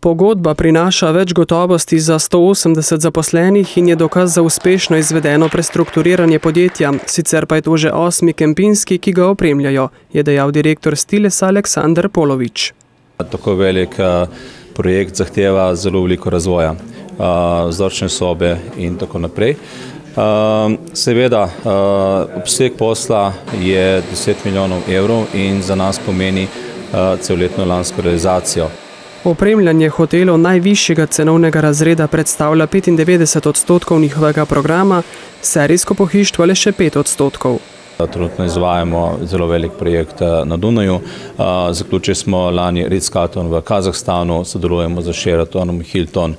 Pogodba prinaša več gotovosti za 180 zaposlenih in je dokaz za uspešno izvedeno prestrukturiranje podjetja, sicer pa je to že 8. Kempinski, ki ga opremljajo, je dejal direktor Stilesa Aleksander Polovič. Tako velik projekt zahteva zelo veliko razvoja, vzorčne sobe in tako naprej. Seveda, obseg posla je 10 milijonov evrov in za nas pomeni celoletno lansko realizacijo. Opremljanje hotelov najvišjega cenovnega razreda predstavlja 95% njihovega programa, serijsko pohištvo le še 5%. Trenutno izvajamo zelo velik projekt na Dunaju. Zaključili smo lani Ritz-Carlton v Kazahstanu, sodelujemo z Sheratonom, Hilton.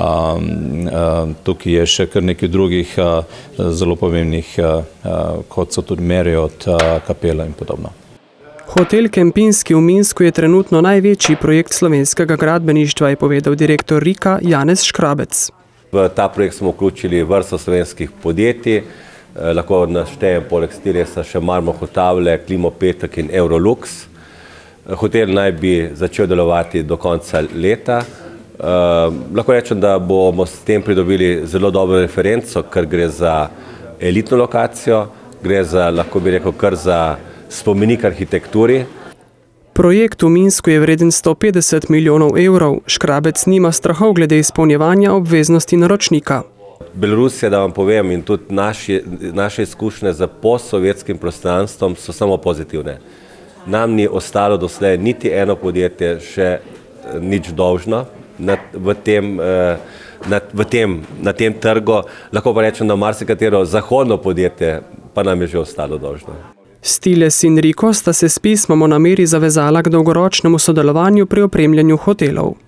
Tukaj je še kar nekaj drugih zelo pomembnih, kot so tudi Marriott, Capella in podobno. Hotel Kempinski v Minsku je trenutno največji projekt slovenskega gradbeništva, je povedal direktor Rika Janez Škrabec. V ta projekt smo vključili vrsto slovenskih podjetij. Lahko naštejem poleg Stilesa še Marmor Hotavle, Klimopetek in Eurolux. Hotel naj bi začel delovati do konca leta. Lahko rečem, da bomo s tem pridobili zelo dobro referenco, ker gre za elitno lokacijo, gre za, lahko bi rekel, kar za spomenik arhitekturi. Projekt v Minsku je vreden 150 milijonov evrov. Škrabec nima strahov glede izpolnjevanja obveznosti naročnika. Belorusija, da vam povem, in tudi naše izkušnje z postsovjetskim prostranstvom so samo pozitivne. Nam ni ostalo doslej niti eno podjetje še nič dolžno na tem trgu. Lahko pa rečem, da marsikatero zahodno podjetje pa nam je že ostalo dolžno. Stiles in Riko sta se s pismom o nameri zavezala k dolgoročnemu sodelovanju pri opremljanju hotelov.